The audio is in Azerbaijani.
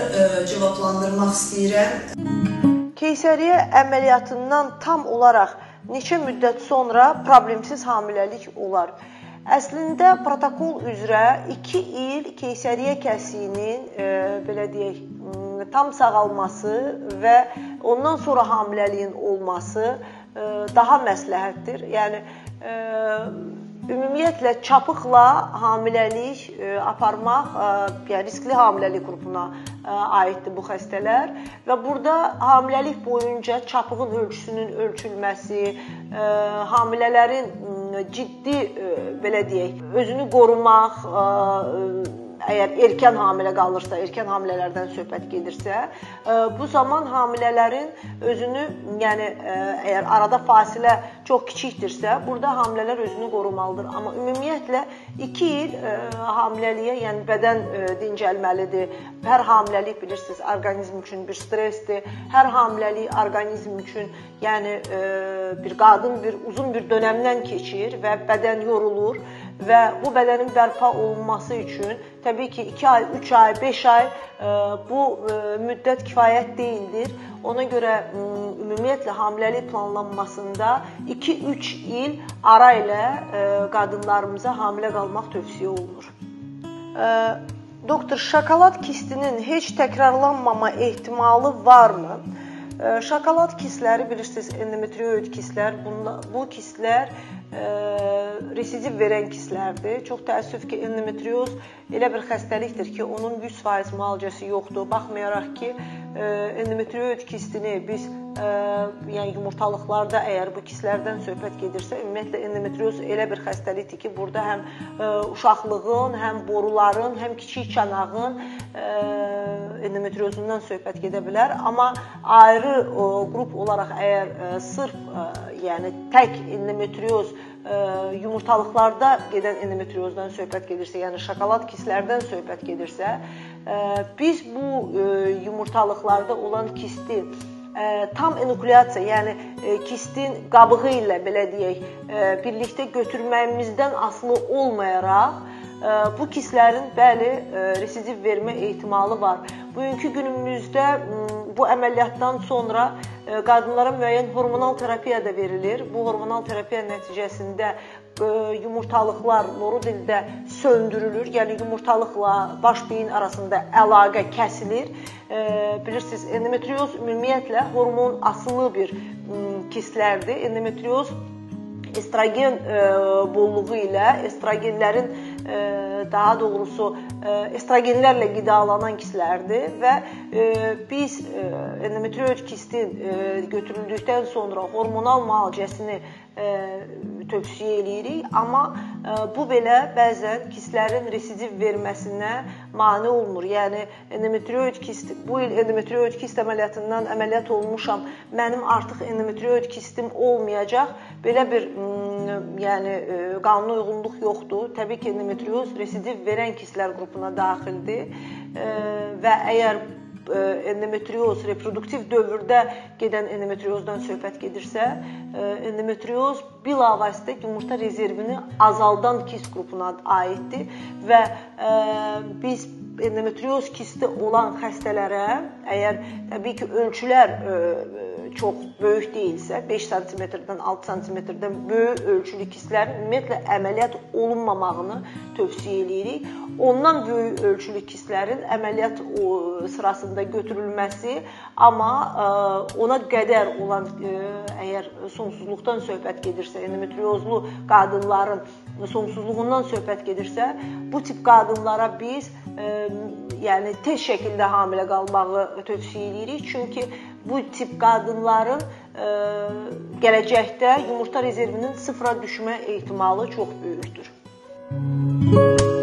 cavablandırmaq istəyirəm. Keysəriyyə əməliyyatından tam olaraq neçə müddət sonra problemsiz hamiləlik olar? Əslində protokol üzrə 2 il keysəriyyə kəsiyinin belə deyək, tam sağalması və ondan sonra hamiləliyin olması daha məsləhətdir. Yəni ümumiyyətlə çapıqla hamiləlik aparmaq, yəni riskli hamiləlik qrupuna aiddir bu xəstələr və burada hamiləlik boyunca çapığın ölçüsünün ölçülməsi, hamilələrin ciddi belə deyək, özünü qorumaq, əgər erkən hamilə qalırsa, erkən hamilələrdən söhbət gedirsə, bu zaman hamilələrin özünü, yəni əgər arada fasilə çox kiçikdirsə, burada hamilələr özünü qorumalıdır. Amma ümumiyyətlə 2 il hamiləliyə, yəni bədən dincəlməlidir. Hər hamiləlik bilirsiniz, orqanizm üçün bir stressdir. Hər hamiləlik orqanizm üçün, yəni bir qadın uzun bir dönəmdən keçir və bədən yorulur və bu bədənin bərpa olunması üçün təbii ki 2 ay, 3 ay, 5 ay bu müddət kifayət deyildir. Ona görə ümumiyyətlə hamiləlik planlanmasında 2-3 il ara ilə qadınlarımıza hamilə qalmaq tövsiyə olunur. Doktor, şokolad kistinin heç təkrarlanmama ehtimalı varmı? Şokolad kistləri bilirsiniz, endometrioid kistlər, bu kistlər residiv verən kistlərdir. Çox təəssüf ki, endometrioz elə bir xəstəlikdir ki, onun 100% müalicəsi yoxdur. Baxmayaraq ki, endometrioid kistini biz yəni yumurtalıqlarda əgər bu kistlərdən söhbət gedirsə, ümumiyyətlə endometrioz elə bir xəstəlikdir ki, burada həm uşaqlığın, həm boruların, həm kiçik çanağın endometriozundan söhbət gedə bilər. Amma ayrı qrup olaraq əgər sırf yəni tək endometrioz yumurtalıqlarda gedən endometriozdan söhbət gedirsə, yəni şokolad kistlərdən söhbət gedirsə, biz bu yumurtalıqlarda olan kisti tam enuklyasiya, yəni kistin qabığı ilə belə deyək, birlikdə götürməyimizdən asılı olmayaraq bu kistlərin bəli residiv vermə ehtimalı var. Bugünkü günümüzdə bu əməliyyatdan sonra qadınlara müəyyən hormonal terapiya da verilir. Bu hormonal terapiya nəticəsində yumurtalıqlar loru dildə söndürülür. Yəni yumurtalıqla baş beyin arasında əlaqə kəsilir. Bilirsiniz, endometrioz ümumiyyətlə hormon asılı bir kistlərdir. Endometrioz estrogen bolluğu ilə estrogenlərin daha doğrusu estrogenlərlə qidalanan kistlərdir və biz endometrioid kistin götürüldükdən sonra hormonal müalicəsini tövsiyə edirik, amma bu belə bəzən kistlərin residiv verməsinə mane olmur. Yəni endometrioid kist, bu il endometrioid kist əməliyyatından əməliyyat olmuşam, mənim artıq endometrioid kistim olmayacaq. Belə bir yəni qanuna uyğunluq yoxdur. Təbii ki, endometrioz residiv verən kistlər qrupuna daxildir və əgər endometrioz reproduktiv dövrdə gedən endometriozdan söhbət gedirsə, endometrioz bilavasitə yumurta rezervini azaldan kist qrupuna aiddir və biz endometrioz kisti olan xəstələrə, əgər təbii ki, ölçülər çox böyük deyilsə, 5 cm-dən 6 cm-dən böyük ölçülü kistlərin ümumiyyətlə əməliyyat olunmamağını tövsiyə edirik. Ondan böyük ölçülü kistlərin əməliyyat sırasında götürülməsi, amma ona qədər olan, əgər sonsuzluqdan söhbət gedirsə, endometriozlu qadınların sonsuzluğundan söhbət gedirsə, bu tip qadınlara biz yəni tez şəkildə hamilə qalmağı tövsiyə edirik. Çünki bu tip qadınların gələcəkdə yumurta rezervinin sıfıra düşmə ehtimalı çox böyükdür.